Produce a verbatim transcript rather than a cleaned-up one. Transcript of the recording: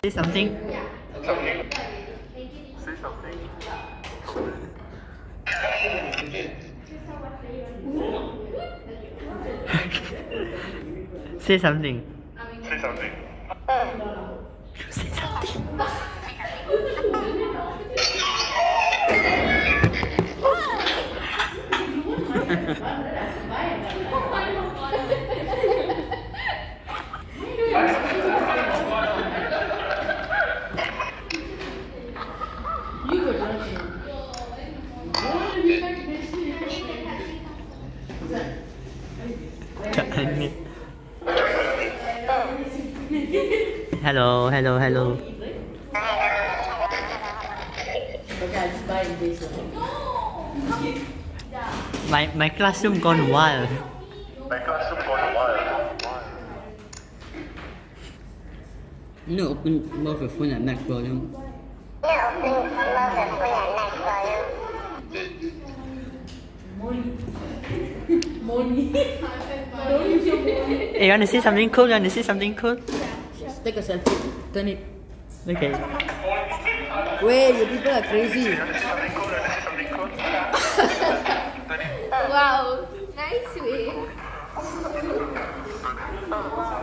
Say something. Something. Say something. Say something. Say something. Say something. Hello, hello, hello. My my classroom gone wild. My classroom gone wild. You know, open both your phone at max volume. Yeah, open both your phone at max volume. Hey, you wanna see something cool? You wanna see something cool? Just take a selfie. Turn it. Okay. Wait, you people are crazy. Something cool, something cool. Wow, nice way. Oh, wow.